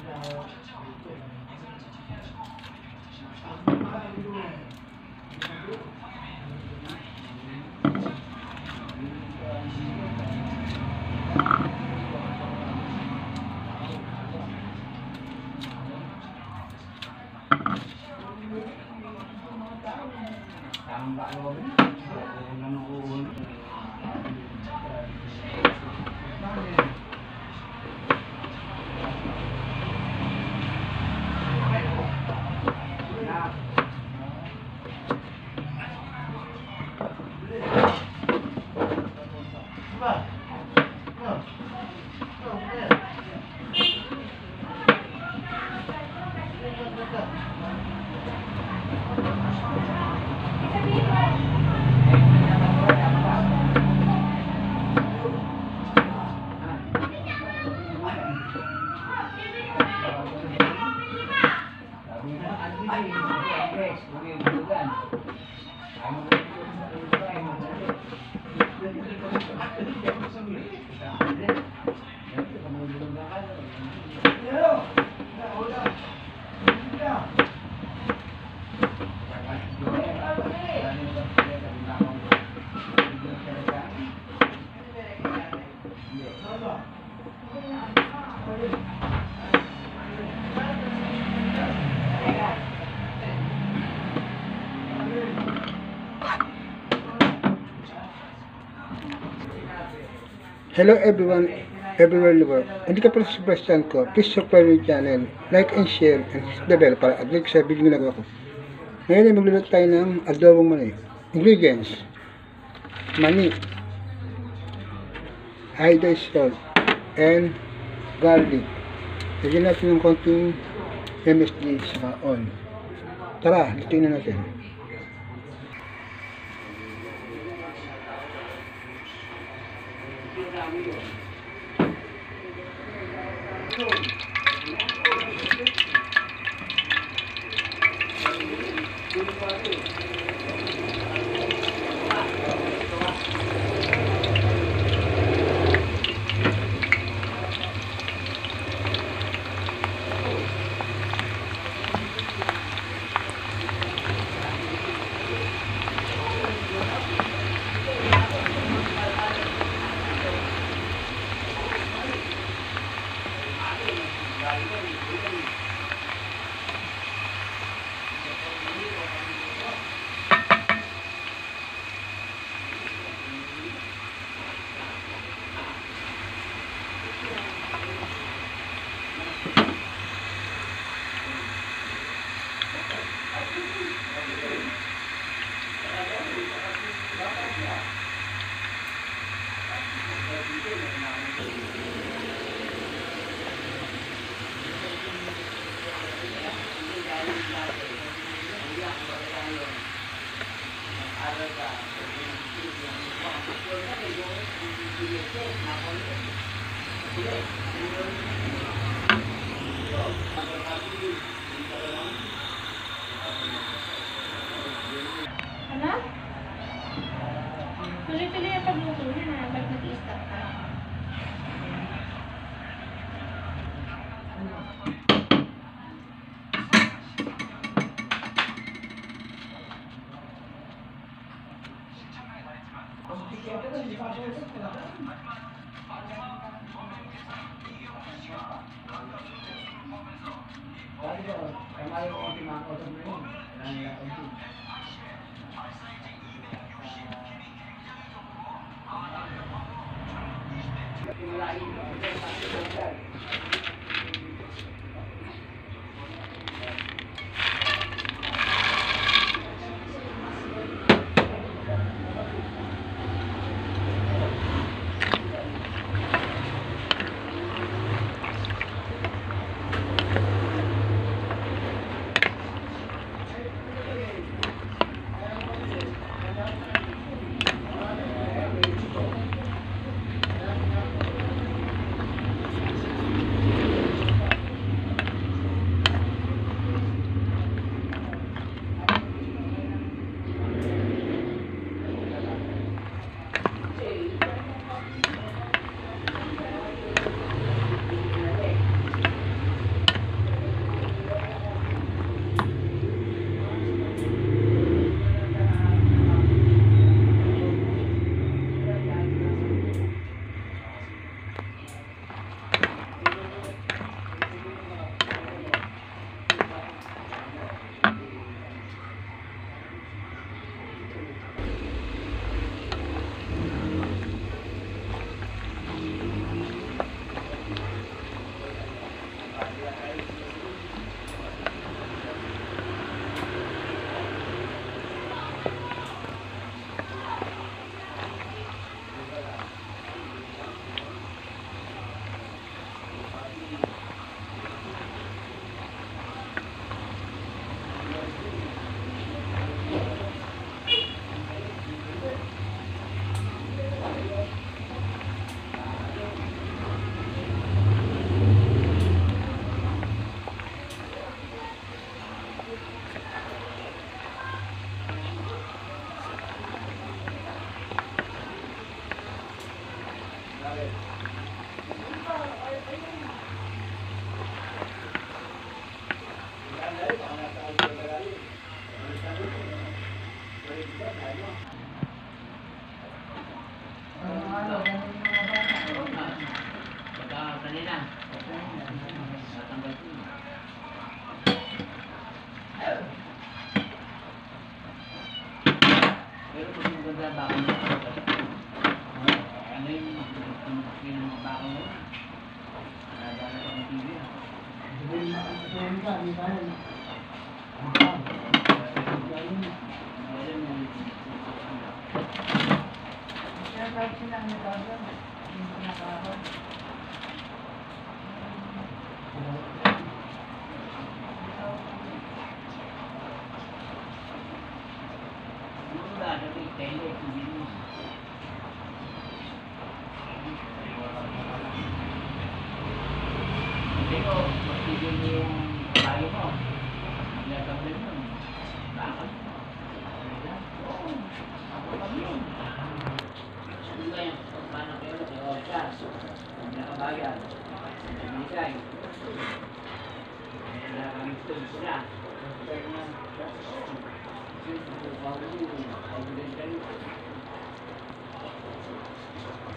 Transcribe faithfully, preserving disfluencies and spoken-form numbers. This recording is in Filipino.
Hello everyone, everywhere in the world. Hindi ka pala subscribe ko, please subscribe yung channel, like and share, and hit the bell para update sa video na nagawa ko. Ngayon ay magluluto tayo ng adobong mani. Ingredients: mani, iodized salt, and garlic. Lagyan natin ng konting M S G sa oil. Tara, lutuin na natin. Ano? Tuloy-tuloy ang pagluto niya na ba't nag-i-stop ka? Hindi ko, magtigil niyo yung kabayo mo. Nagagawin mo. Bakit? Oo. Ako kami yun. Ano ba yan? Paano kayo na kayo? Siya. Ang nakabayan. Nagbigay. Kaya kami gusto sila. Kaya nga. Kasi, ako kayo. Ako din kayo.